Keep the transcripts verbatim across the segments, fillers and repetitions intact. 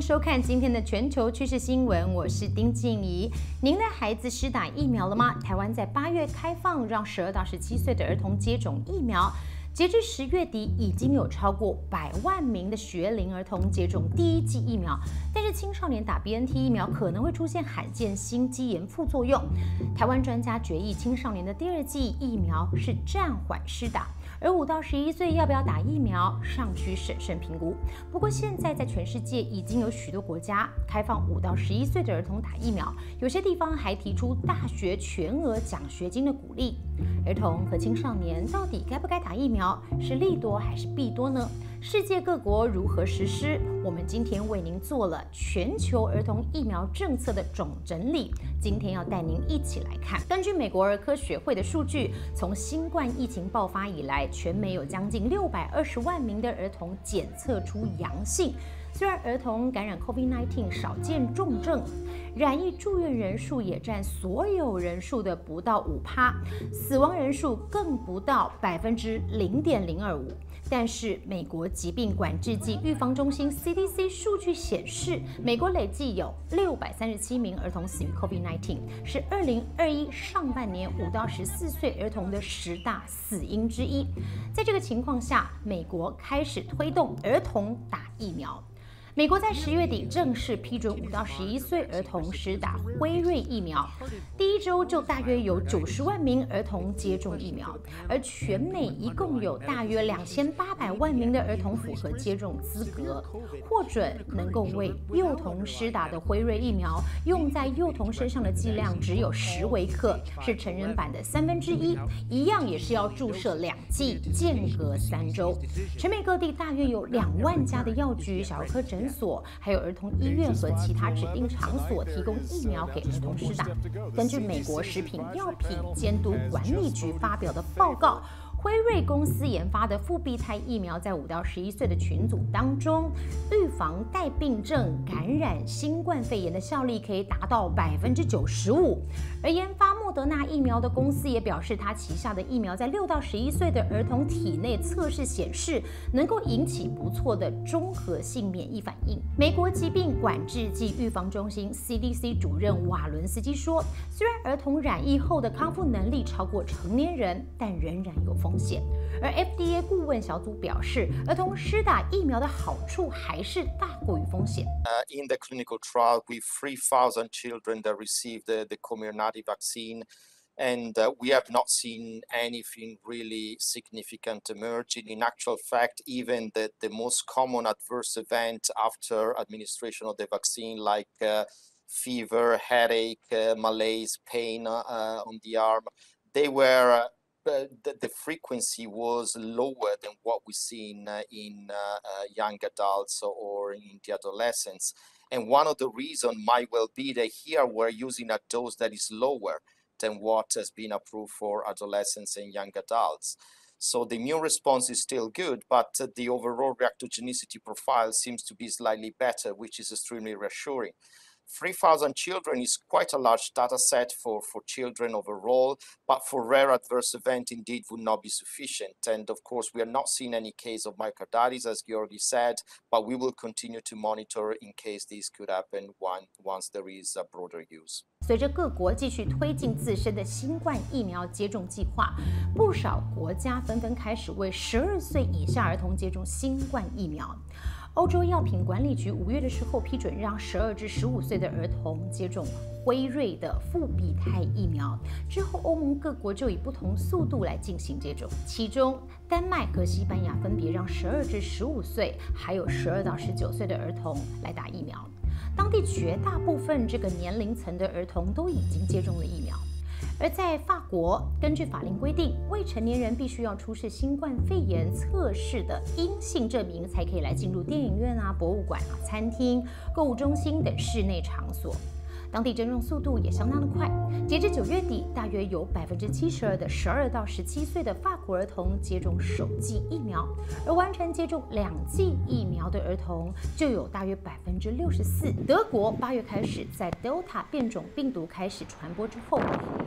收看今天的全球趋势新闻，我是丁静怡。您的孩子施打疫苗了吗？台湾在八月开放，让十二到十七岁的儿童接种疫苗。截至十月底，已经有超过百万名的学龄儿童接种第一剂疫苗。但是青少年打 B N T 疫苗可能会出现罕见心肌炎副作用。台湾专家决议，青少年的第二剂疫苗是暂缓施打。而五到十一岁要不要打疫苗，尚需审慎评估。不过现在在全世界已经有许多国家开放五到十一岁的儿童打疫苗，有些地方还提出大学全额奖学金的鼓励。儿童和青少年到底该不该打疫苗，是利多还是弊多呢？世界各国如何实施？我们今天为您做了全球儿童疫苗政策的总整理，今天要带您一起来看。根据美国儿科学会的数据，从新冠疫情爆发以来，全美有将近六百二十万名的儿童检测出阳性。虽然儿童感染 COVID 十九 少见重症，染疫住院人数也占所有人数的不到五趴，死亡人数更不到百分之零点零二五。但是，美国疾病管制及预防中心 C D C 数据显示，美国累计有六百三十七名儿童死于 COVID 十九，是二零二一上半年五到十四岁儿童的十大死因之一。在这个情况下，美国开始推动儿童打疫苗。美国在十月底正式批准五到十一岁儿童施打辉瑞疫苗，第一周就大约有九十万名儿童接种疫苗，而全美一共有大约两千八百万名的儿童符合接种资格，获准能够为幼童施打的辉瑞疫苗，用在幼童身上的剂量只有十微克，是成人版的三分之一，一样也是要注射两剂，间隔三周。全美各地大约有两万家的药局、小儿科诊所，还有儿童医院和其他指定场所提供疫苗给儿童施打。根据美国食品药品监督管理局发表的报告，辉瑞公司研发的复必泰疫苗在五到十一岁的群组当中，预防带病症感染新冠肺炎的效力可以达到百分之九十五。而研发莫德纳疫苗的公司也表示，它旗下的疫苗在六到十一岁的儿童体内测试显示，能够引起不错的综合性免疫反应。美国疾病管制及预防中心 C D C 主任瓦伦斯基说，虽然儿童染疫后的康复能力超过成年人，但仍然有风险。而 F D A 顾问小组表示，儿童施打疫苗的好处还是大过于风险。 Uh, in the clinical trial, with three thousand children that received the, the Comirnaty vaccine, and uh, we have not seen anything really significant emerging. In actual fact, even the, the most common adverse event after administration of the vaccine, like uh, fever, headache, uh, malaise, pain uh, on the arm, they were uh, Uh, the, the frequency was lower than what we see in, uh, in uh, uh, young adults or in the adolescents. And one of the reasons might well be that here we're using a dose that is lower than what has been approved for adolescents and young adults. So the immune response is still good, but uh, the overall reactogenicity profile seems to be slightly better, which is extremely reassuring. three thousand children is quite a large data set for, for children overall, but for rare adverse event indeed would not be sufficient. And of course, we are not seeing any case of myocarditis, as Georgi said, but we will continue to monitor in case this could happen one, once there is a broader use. 随着各国继续推进自身的新冠疫苗接种计划，不少国家纷纷开始为十二岁以下儿童接种新冠疫苗。欧洲药品管理局五月的时候批准让十二至十五岁的儿童接种辉瑞的复必泰疫苗，之后欧盟各国就以不同速度来进行接种。其中，丹麦和西班牙分别让十二至十五岁，还有十二到十九岁的儿童来打疫苗。当地绝大部分这个年龄层的儿童都已经接种了疫苗。而在法国，根据法令规定，未成年人必须要出示新冠肺炎测试的阴性证明，才可以来进入电影院啊、博物馆啊、餐厅、购物中心等室内场所。当地接种速度也相当的快，截至九月底，大约有百分之七十二的十二到十七岁的法国儿童接种首剂疫苗，而完成接种两剂疫苗的儿童就有大约百分之六十四。德国八月开始在 Delta 变种病毒开始传播之后，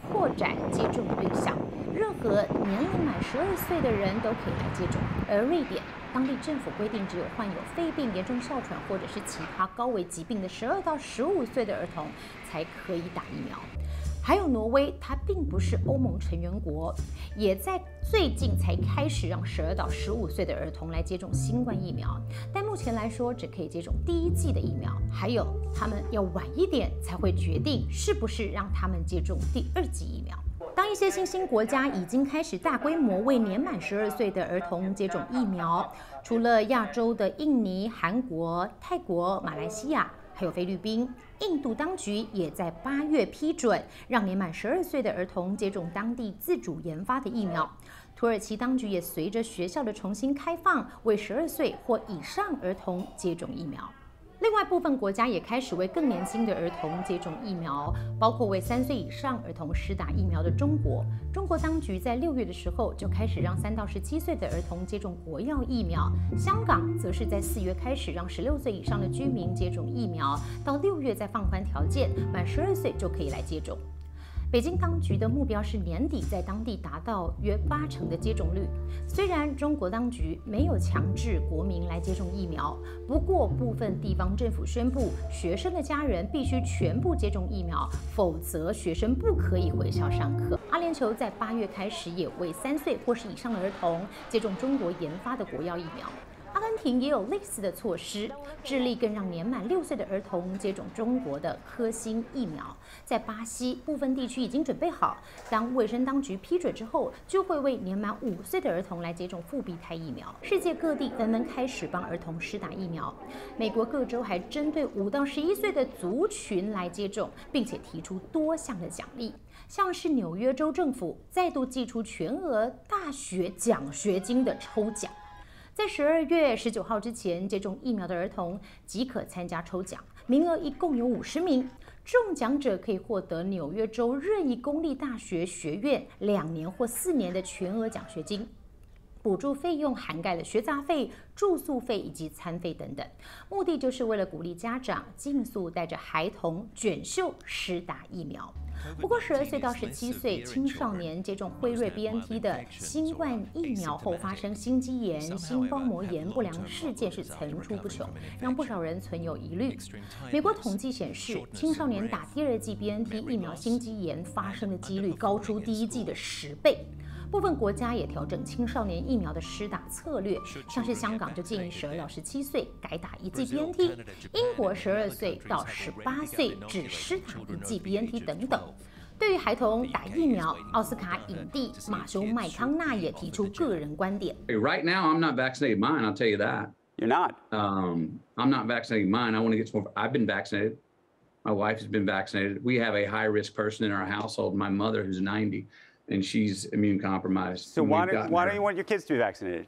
扩展接种对象，任何年龄满十二岁的人都可以来接种。而瑞典当地政府规定，只有患有肺病、严重哮喘或者是其他高危疾病的十二到十五岁的儿童才可以打疫苗。还有挪威，它并不是欧盟成员国，也在最近才开始让十二到十五岁的儿童来接种新冠疫苗，但目前来说只可以接种第一剂的疫苗，还有他们要晚一点才会决定是不是让他们接种第二剂疫苗。当一些新兴国家已经开始大规模为年满十二岁的儿童接种疫苗，除了亚洲的印尼、韩国、泰国、马来西亚，还有菲律宾、印度当局也在八月批准让年满十二岁的儿童接种当地自主研发的疫苗。土耳其当局也随着学校的重新开放，为十二岁或以上儿童接种疫苗。另外，部分国家也开始为更年轻的儿童接种疫苗，包括为三岁以上儿童施打疫苗的中国。中国当局在六月的时候就开始让三到十七岁的儿童接种国药疫苗，香港则是在四月开始让十六岁以上的居民接种疫苗，到六月再放宽条件，满十二岁就可以来接种。北京当局的目标是年底在当地达到约八成的接种率。虽然中国当局没有强制国民来接种疫苗，不过部分地方政府宣布，学生的家人必须全部接种疫苗，否则学生不可以回校上课。阿联酋在八月开始也为三岁或是以上的儿童接种中国研发的国药疫苗。阿根廷也有类似的措施，智利更让年满六岁的儿童接种中国的科兴疫苗。在巴西部分地区已经准备好，当卫生当局批准之后，就会为年满五岁的儿童来接种复必泰疫苗。世界各地纷纷开始帮儿童施打疫苗，美国各州还针对五到十一岁的族群来接种，并且提出多项的奖励，像是纽约州政府再度祭出全额大学奖学金的抽奖。在十二月十九号之前接种疫苗的儿童即可参加抽奖，名额一共有五十名，中奖者可以获得纽约州任意公立大学学院两年或四年的全额奖学金。补助费用涵盖了学杂费、住宿费以及餐费等等，目的就是为了鼓励家长尽速带着孩童卷袖施打疫苗。不过，十二岁到十七岁青少年接种辉瑞 B N T 的新冠疫苗后发生心肌炎、心包膜炎不良事件是层出不穷，让不少人存有疑虑。美国统计显示，青少年打第二剂 B N T 疫苗心肌炎发生的几率高出第一剂的十倍。部分国家也调整青少年疫苗的施打策略，像是香港就建议十二到十七岁改打一剂 B N T， 英国十二岁到十八岁只施打一剂 B N T 等等。对于孩童打疫苗，奥斯卡影帝马修麦康纳也提出个人观点。 Right now, I'm not vaccinated mine. I'll tell you that. You're not. Um, I'm not vaccinating mine. I want to get some more. I've been vaccinated. My wife has been vaccinated. We have a high-risk person in our household. My mother, who's ninety. And she's immune compromised. So why, do, why don't you want your kids to be vaccinated?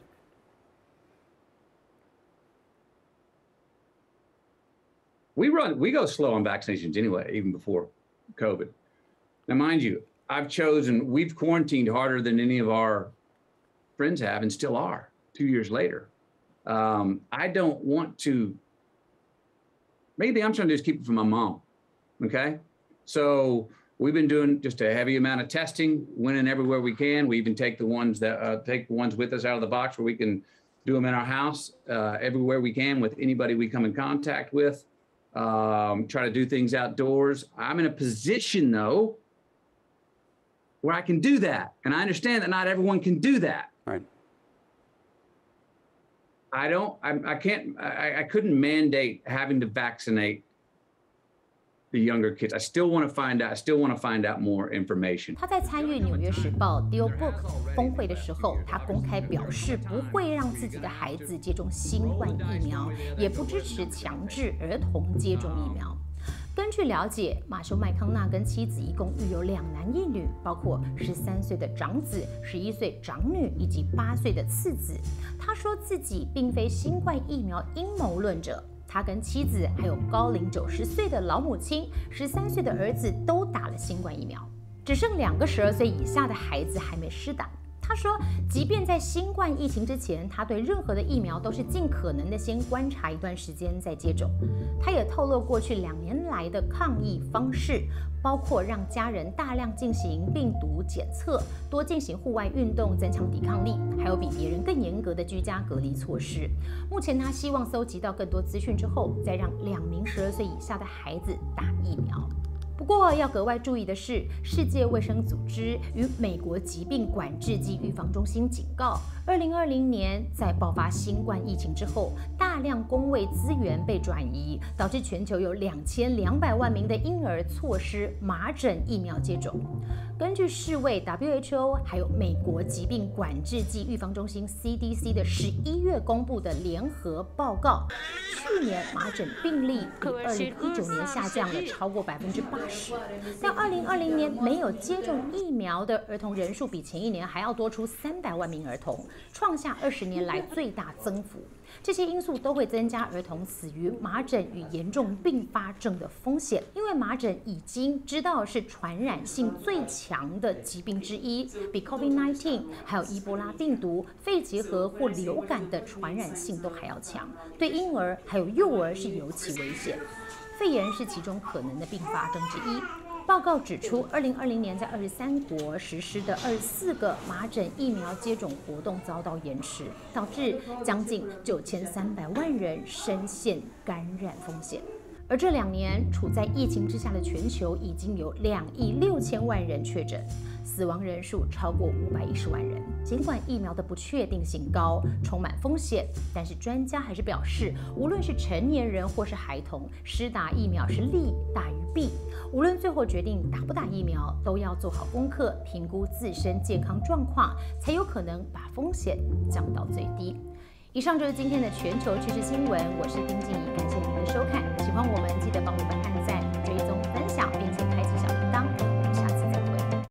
We run, we go slow on vaccinations anyway, even before COVID. Now, mind you, I've chosen, we've quarantined harder than any of our friends have and still are two years later. Um, I don't want to, maybe I'm trying to just keep it from my mom, okay? So we've been doing just a heavy amount of testing, went in everywhere we can. We even take the ones that uh, take the ones with us out of the box where we can do them in our house uh, everywhere we can with anybody we come in contact with. Um, try to do things outdoors. I'm in a position though where I can do that, and I understand that not everyone can do that. Right. I don't. I, I can't. I, I couldn't mandate having to vaccinate the younger kids. I still want to find out. I still want to find out more information. 他在参与《纽约时报》Deal Book 峰会的时候，他公开表示不会让自己的孩子接种新冠疫苗，也不支持强制儿童接种疫苗。根据了解，马修麦康纳跟妻子一共育有两男一女，包括十三岁的长子、十一岁长女以及八岁的次子。他说自己并非新冠疫苗阴谋论者。他跟妻子还有高龄九十岁的老母亲、十三岁的儿子都打了新冠疫苗，只剩两个十二岁以下的孩子还没施打。 他说，即便在新冠疫情之前，他对任何的疫苗都是尽可能的先观察一段时间再接种。他也透露过去两年来的抗疫方式，包括让家人大量进行病毒检测，多进行户外运动，增强抵抗力，还有比别人更严格的居家隔离措施。目前他希望搜集到更多资讯之后，再让两名十二岁以下的孩子打疫苗。不过要格外注意的是，世界卫生组织与美国疾病管制及预防中心警告，二零二零年在爆发新冠疫情之后，大量公卫资源被转移，导致全球有两千两百万名的婴儿错失麻疹疫苗接种。根据世卫 W H O 还有美国疾病管制及预防中心 C D C 的十一月公布的联合报告，去年麻疹病例比二零一九年下降了超过百分之八十，但二零二零年没有接种疫苗的儿童人数比前一年还要多出三百万名儿童，创下二十年来最大增幅。这些因素都会增加儿童死于麻疹与严重并发症的风险，因为麻疹已经知道是传染性最强的疾病之一，比 COVID 十九 还有伊波拉病毒、肺结核或流感的传染性都还要强，对婴儿还有幼儿是尤其危险。肺炎是其中可能的并发症之一。报告指出，二零二零年在二十三国实施的二十四个麻疹疫苗接种活动遭到延迟，导致将近九千三百万人深陷感染风险。而这两年处在疫情之下的全球已经有两亿六千万人确诊，死亡人数超过五百一十万人。尽管疫苗的不确定性高，充满风险，但是专家还是表示，无论是成年人或是孩童，施打疫苗是利大于弊。无论最后决定打不打疫苗，都要做好功课，评估自身健康状况，才有可能把风险降到最低。以上就是今天的全球趋势新闻，我是丁静怡，感谢您的收看。喜欢我们，记得帮我们按赞、追踪、分享。